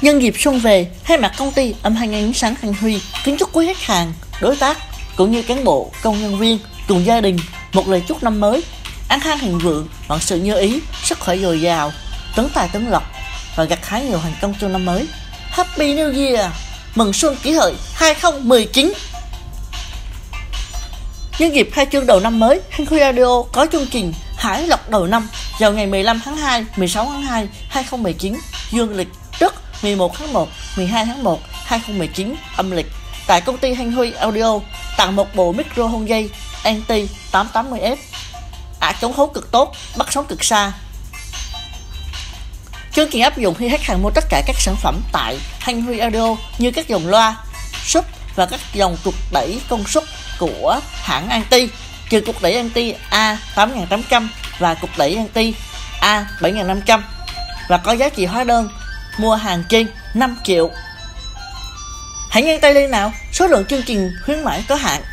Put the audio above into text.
Nhân dịp xuân về, thay mặt công ty âm thanh ánh sáng Thanh Huy kính chúc quý khách hàng, đối tác cũng như cán bộ, công nhân viên cùng gia đình một lời chúc năm mới an khang thịnh vượng, vạn sự như ý, sức khỏe dồi dào, tấn tài tấn lộc và gặt hái nhiều thành công trong năm mới. Happy New Year, mừng xuân Kỷ Hợi 2019. Nhân dịp khai trương đầu năm mới, Thanh Huy Audio có chương trình Hải Lộc đầu năm vào ngày 15 tháng 2, 16 tháng 2, 2019 dương lịch, tức 11 tháng 1, 12 tháng 1, 2019 âm lịch tại công ty Thanh Huy Audio, tặng một bộ micro không dây NT 880S, chống hố cực tốt, bắt sóng cực xa. Chương trình áp dụng khi khách hàng mua tất cả các sản phẩm tại Thanh Huy Audio như các dòng loa, sub và các dòng trục đẩy công suất của hãng Anti, trừ cục đẩy Anti A8800 và cục đẩy Anti A7500, và có giá trị hóa đơn mua hàng trên 5 triệu. Hãy nhanh tay lên nào, số lượng chương trình khuyến mãi có hạn.